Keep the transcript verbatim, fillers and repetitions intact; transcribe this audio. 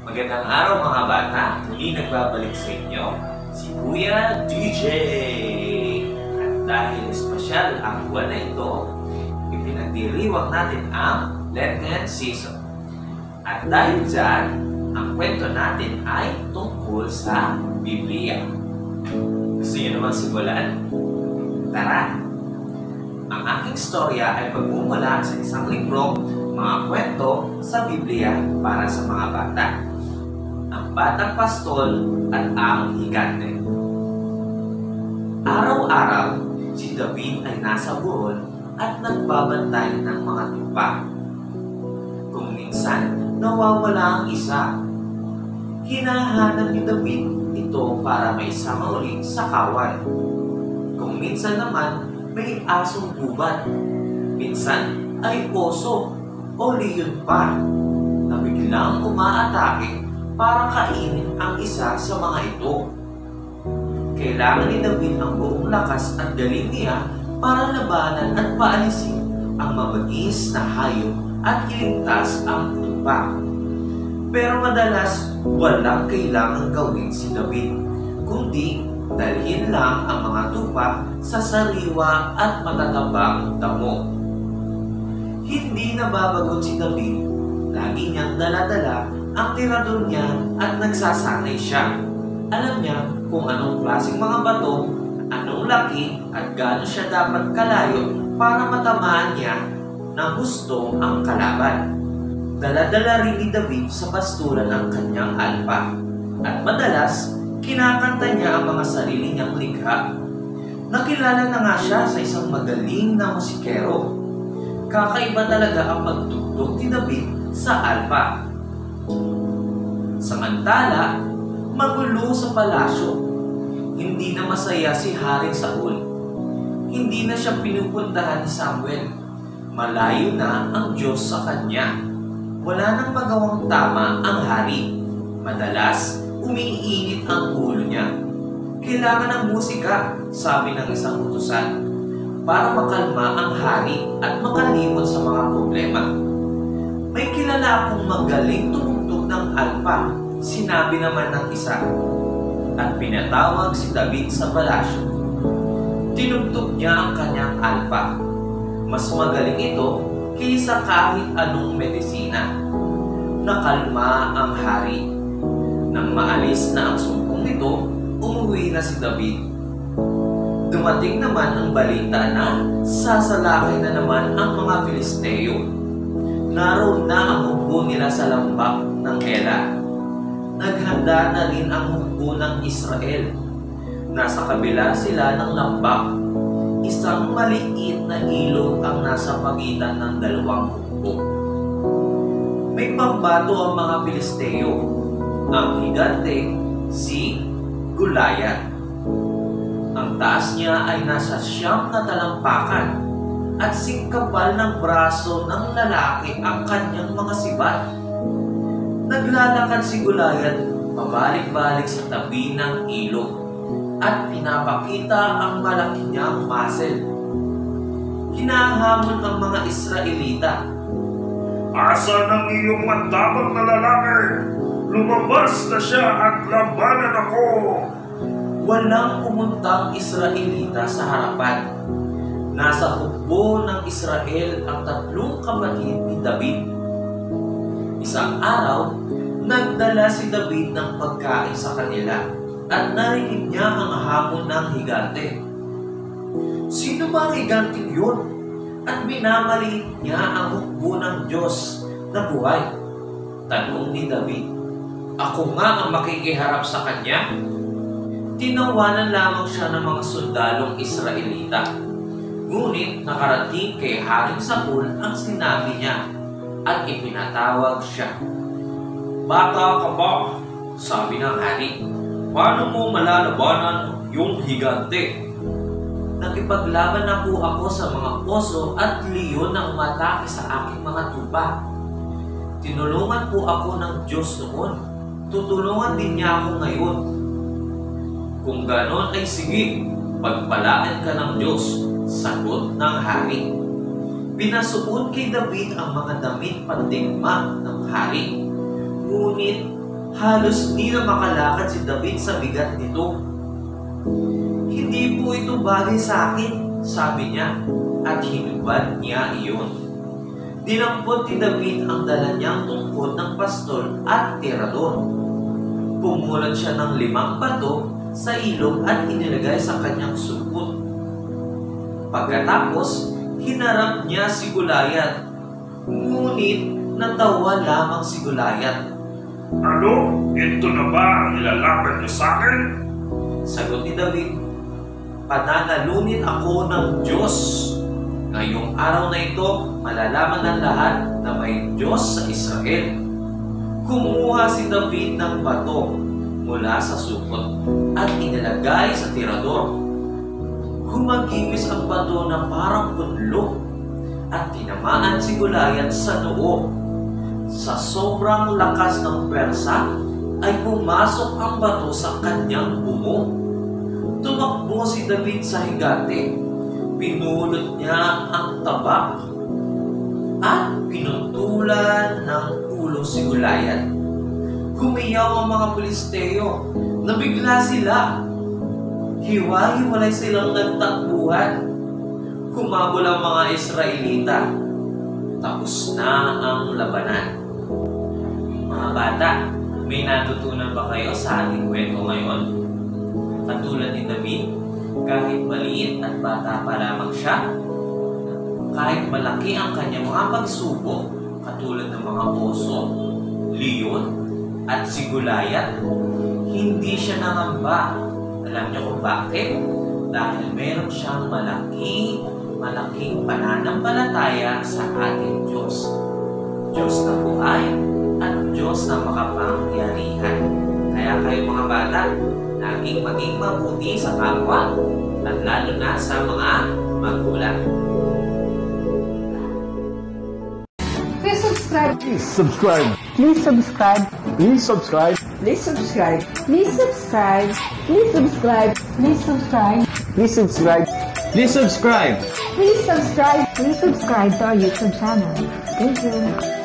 Magandang araw mga bata, muli nagbabalik sa inyo si Kuya D J. At dahil espesyal ang buwan na ito, ipinagdiriwang natin ang Lenten Season. At dahil dyan, ang kwento natin ay tungkol sa Biblia. Gusto niyo naman simulan? Tara! Ang aking storya ay pagmumula sa isang libro, mga kwento sa Biblia para sa mga bata. Ang Batang Pastol at ang Higante. Araw-araw, si David ay nasa burol at nagbabantay ng mga tupa. Kung minsan, nawawala ang isa. Hinahanap ni David ito para may isama ulit sa kawan. Kung minsan naman, may asong gubat. Minsan ay oso o leon pa na biglang umaatake para kainin ang isa sa mga ito. Kailangan ni David ang buong lakas at galing niya para labanan at paalisin ang mabagis na hayop at iligtas ang tupa. Pero madalas walang kailangang gawin si David, kundi dalhin lang ang mga tupa sa sariwa at matatabang damo. Hindi nababagot si David. Lagi niyang dala-dala ang tirador niya at nagsasanay siya. Alam niya kung anong klaseng mga bato, anong laki at gaano siya dapat kalayo para matamaan niya ng gusto ang kalaban. Dala-dala rin ni David sa bastulan ang kanyang alpa. At madalas, kinakanta niya ang mga sarili niyang likha. Nakilala na nga siya sa isang magaling na musikero. Kakaiba talaga ang pagtugtog ni David sa alpa. Samantala, magulo sa palasyo. Hindi na masaya si Haring Saul. Hindi na siya pinupuntahan ni Samuel. Malayo na ang Diyos sa kanya. Wala nang magawang tama ang hari. Madalas, umiinit ang ulo niya. Kailangan ng musika, sabi ng isang utusan, para makalma ang hari at makalimot sa mga problema. May kilala akong magaling tumugtog ng alpa, sinabi naman ng isa. At pinatawag si David sa palasyo. Tinugtog niya ang kanyang alpa. Mas magaling ito kaysa kahit anong medisina. Nakalma ang hari. Nang maalis na ang sumpong nito, umuwi na si David. Dumating naman ang balita na sasalakay na naman ang mga Filisteo. Naroon na ang hukbo nila sa lambak ng Ela. Naghanda na rin ang hukbo ng Israel. Nasa kabila sila ng lambak. Isang maliit na ilog ang nasa pagitan ng dalawang hukbo. May pambato ang mga Filisteo. Ang higante, si Goliath. Ang taas niya ay nasa siyam na talampakan at singkapal ng braso ng lalaki ang kanyang mga sibat. Naglalakad si Goliath pabalik-balik sa tabi ng ilog at pinapakita ang malaki niyang muscle. Hinahamon ang mga Israelita. Asa ng iyong matapang na lalaki? Lumabas na siya at labanan ako! Walang pumuntang Israelita sa harapan. Nasa hukbo ng Israel ang tatlong kapatid ni David. Isang araw, nagdala si David ng pagkain sa kanila at narinig niya ang hamon ng higante. Sino ba ang higanting yun? At minamaliit niya ang hukbo ng Diyos na buhay. Tanong ni David, ako nga ang makikiharap sa kanya? Tinawanan lamang siya ng mga sundalong Israelita. Ngunit nakarating kay Haring Saul ang sinabi niya at ipinatawag siya. Bata ka ba? Sabi ng hari. Paano mo malalabanan yung higante? Nakipaglaban na po ako sa mga oso at leon na umatake sa aking mga tupa. Tinulungan po ako ng Diyos noon. Tutulungan din niya ako ngayon. Kung ganon ay sige, pagpalaan ka ng Diyos, sagot ng hari. Pinasuot kay David ang mga damit pandigma ng hari. Ngunit Halos di na makalakad si David sa bigat nito. Hindi po ito bagay sa akin, sabi niya, at hinubad niya iyon. Dinampot ni David ang dala niyang tungkod ng pastol at tirador. Pumulat siya ng limang bato sa ilog at inilagay sa kanyang sulpot. Pagkatapos, hinarap niya si Goliath. Ngunit natawa lamang si Goliath. Ano? Ito na ba ang ilalaban niyo sa akin? Sagot ni David, pananalunin ako ng Diyos. Ngayong araw na ito, malalaman ng lahat na may Diyos sa Israel. Kumuha si David ng bato mula sa supot at inilagay sa tirador. Humagipis ang bato na parang punlo at tinamaan si Goliath sa noo. Sa sobrang lakas ng pwersa ay pumasok ang bato sa kanyang bungo. Tumakbo si David sa higante. Pinulot niya ang tabak at pinutulan ng ulo si Goliath. Humiyaw ang mga Pilisteo. Nabigla sila. Hiwa-hiwalay silang nagtakbuhan. Humabol ang mga Israelita. Tapos na ang labanan. Mga bata, may natutunan ba kayo sa ating kwento ngayon? Katulad ni David, kahit maliit at bata pa lamang siya, kahit malaki ang kanyang mga pagsubok, katulad ng mga oso, leon, at si Goliath, hindi siya nangamba. Alam niyo kung bakit? Dahil meron siyang malaking, malaking pananampalataya sa ating Diyos. Diyos na buhay at Diyos na makapangyarihan. Kaya kayo mga bata, laging maging mabuti sa kapwa at lalo na sa mga magulang. Please subscribe. Please subscribe. Please subscribe. Please subscribe. Please subscribe. Please subscribe. Please subscribe. Please subscribe. Please subscribe. Please subscribe. Please subscribe. Please subscribe to our YouTube channel. Thank you.